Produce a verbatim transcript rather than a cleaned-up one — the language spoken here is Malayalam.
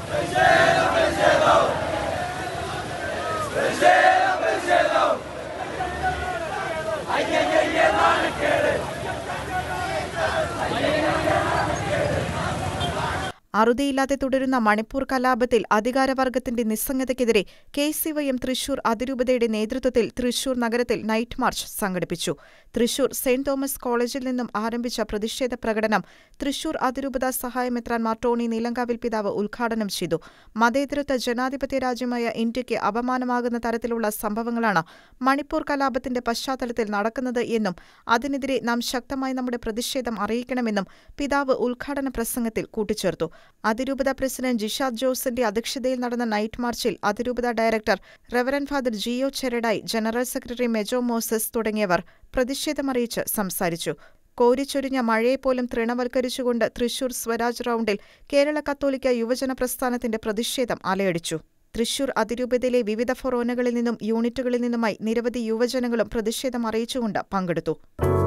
അറുതിയില്ലാതെ തുടരുന്ന മണിപ്പൂർ കലാപത്തിൽ അധികാരവർഗത്തിന്റെ നിസ്സംഗതയ്ക്കെതിരെ K C Y M Thrissur അതിരൂപതയുടെ നേതൃത്വത്തിൽ തൃശൂർ നഗരത്തിൽ നൈറ്റ് മാർച്ച് സംഘടിപ്പിച്ചു. തൃശൂർ സെന്റ് തോമസ് കോളേജിൽ നിന്നും ആരംഭിച്ച പ്രതിഷേധ പ്രകടനം തൃശൂർ അതിരൂപത സഹായമെത്രാൻ ടോണി നീലങ്കാവിൽ പിതാവ് ഉദ്ഘാടനം ചെയ്തു. മതേതരത്വ ജനാധിപത്യ രാജ്യമായ ഇന്ത്യയ്ക്ക് അപമാനമാകുന്ന തരത്തിലുള്ള സംഭവങ്ങളാണ് മണിപ്പൂർ കലാപത്തിന്റെ പശ്ചാത്തലത്തിൽ നടക്കുന്നത് എന്നും അതിനെതിരെ നാം ശക്തമായി നമ്മുടെ പ്രതിഷേധം അറിയിക്കണമെന്നും പിതാവ് ഉദ്ഘാടന പ്രസംഗത്തിൽ കൂട്ടിച്ചേർത്തു. അതിരൂപത പ്രസിഡന്റ് ജിഷാദ് ജോസിന്റെ അധ്യക്ഷതയിൽ നടന്ന നൈറ്റ് മാർച്ചിൽ അതിരൂപത director reverend father Jio Cheradai, general secretary Mejo Moses തുടങ്ങിയവർ പ്രതിഷേധമറിയിച്ച് സംസാരിച്ചു. കോരിച്ചൊരിഞ്ഞ മഴയെപ്പോലും തൃണവൽക്കരിച്ചുകൊണ്ട് തൃശൂർ സ്വരാജ് റൌണ്ടിൽ കേരള കത്തോലിക്ക യുവജന പ്രസ്ഥാനത്തിന്റെ പ്രതിഷേധം അലയടിച്ചു. തൃശൂർ അതിരൂപതയിലെ വിവിധ ഫൊറോനകളിൽ നിന്നും യൂണിറ്റുകളിൽ നിന്നുമായി നിരവധി യുവജനങ്ങളും പ്രതിഷേധം അറിയിച്ചുകൊണ്ട് പങ്കെടുത്തു.